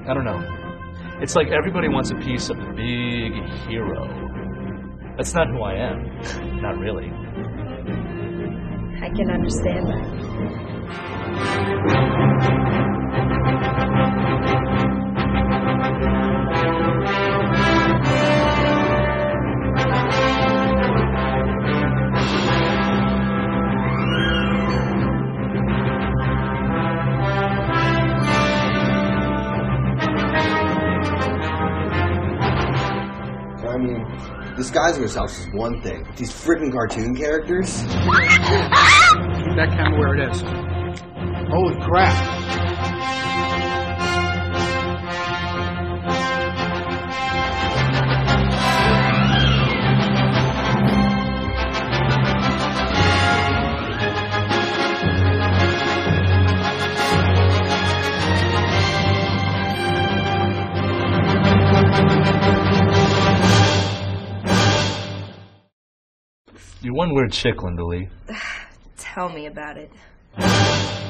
I don't know. It's like everybody wants a piece of the big hero. That's not who I am. Not really. I can understand that. I mean, disguising yourself is one thing. But these freaking cartoon characters? Keep that camera where it is. Holy crap. You're one weird chick, Linda Lee. Tell me about it.